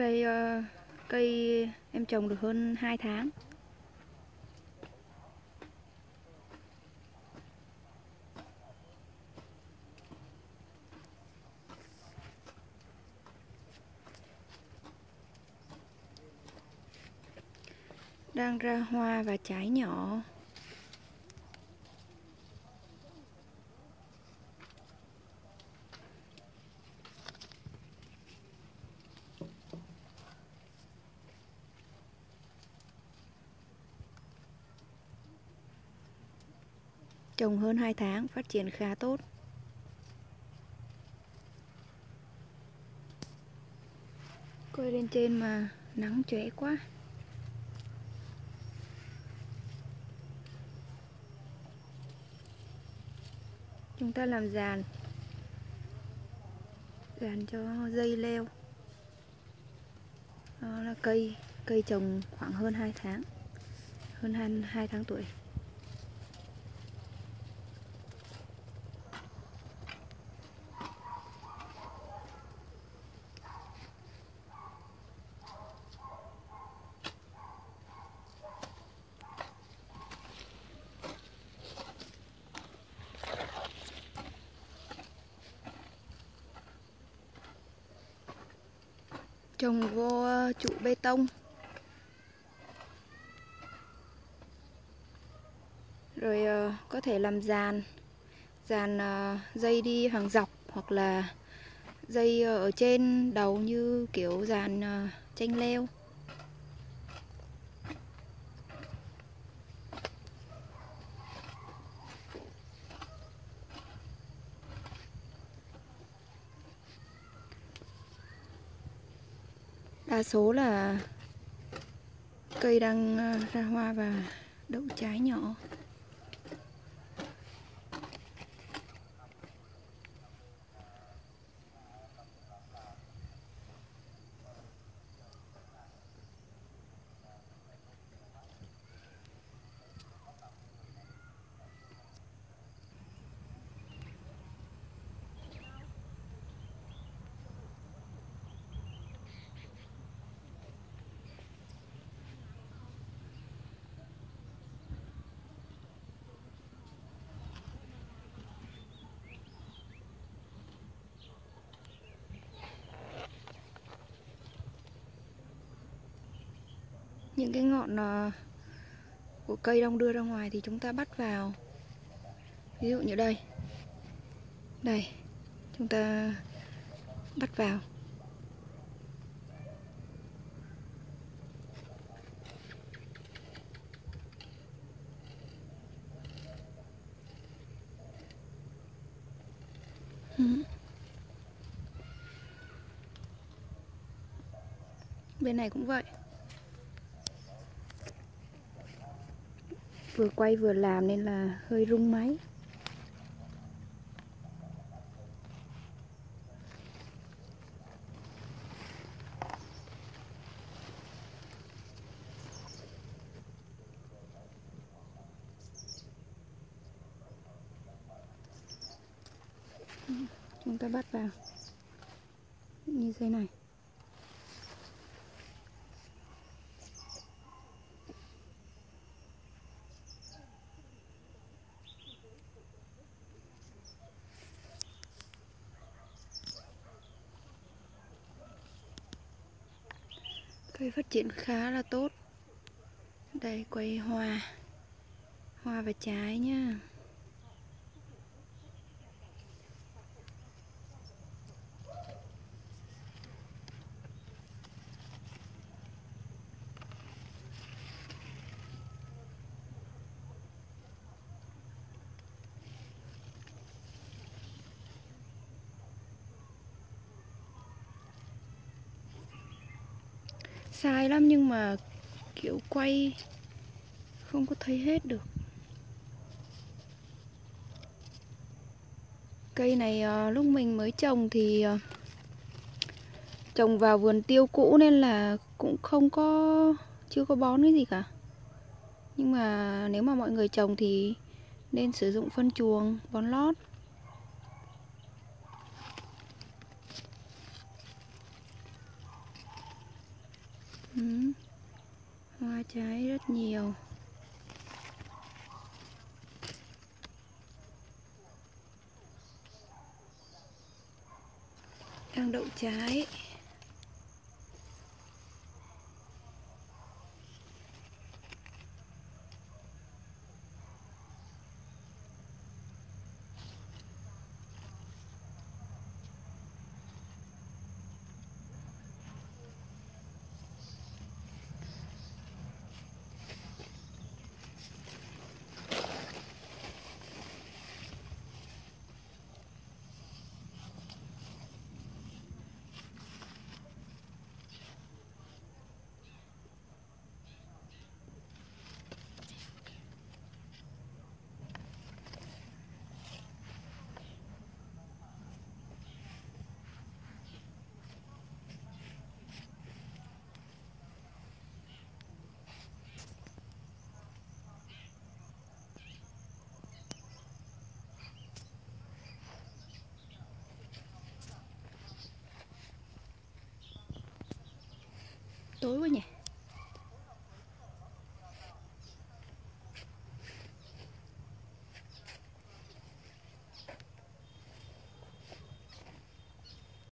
Đây cây em trồng được hơn 2 tháng. Đang ra hoa và trái nhỏ. Trồng hơn 2 tháng, phát triển khá tốt. Coi lên trên mà nắng chóe quá. Chúng ta làm giàn cho dây leo. Đó là cây trồng khoảng hơn 2 tháng. Hơn 2 tháng tuổi. Trồng vô trụ bê tông. Rồi có thể làm giàn dây đi hàng dọc, hoặc là dây ở trên đầu như kiểu giàn chanh leo. Đa số là cây đang ra hoa và đậu trái nhỏ. Những cái ngọn của cây đông đưa ra ngoài thì chúng ta bắt vào. Ví dụ như đây. Đây, chúng ta bắt vào. Bên này cũng vậy. Vừa quay vừa làm nên là hơi rung máy. Chúng ta bắt vào như thế này. Cây phát triển khá là tốt. Đây, quay hoa và trái nhá. Sai lắm nhưng mà kiểu quay không có thấy hết được. Cây này lúc mình mới trồng thì trồng vào vườn tiêu cũ nên là cũng chưa có bón cái gì cả. Nhưng mà nếu mà mọi người trồng thì nên sử dụng phân chuồng, bón lót. Hoa trái rất nhiều. Đang đậu trái. Tối quá nhỉ.